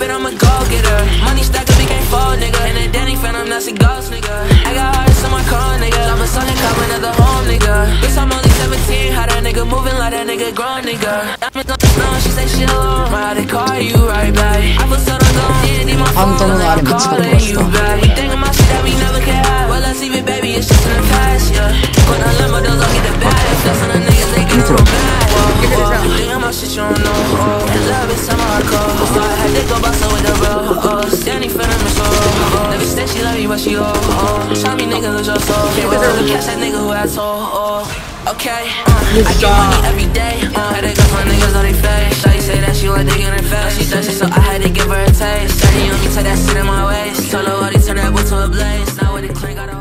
it, I'm a go-getter. Money stack up, we can't fold, nigga. And that Danny Phantom, that's a ghost, nigga. I got hearts on my car, nigga. I'm a son and coming at the home, nigga. Bitch, I'm only 17, how that nigga moving like that nigga grown, nigga. I'm in the snow, she say she alone. Why they call you right back? I feel so alone, didn't need my phone, I'm calling you back. We thinking about shit that we never can have. Well, let's leave it, baby, it's just in the past, yeah. Put on lemon, those don't get the bag. That's on the niggas, they get real mad. Thinking about shit you don't know. And love is some hardcore. I had to go boss with the bro. Standing for them is so. Never said she love me, but she try me, nigga, lose your soul. Catch that nigga who I told. Okay, I get money every day. Had to go for niggas on they face. Shawty say that she want dick in her face. She thirsty, so I had to give her a taste. Shawty on me, take that shit in my waist. Told her, what he turn that wood to a blaze. Now with it clean, got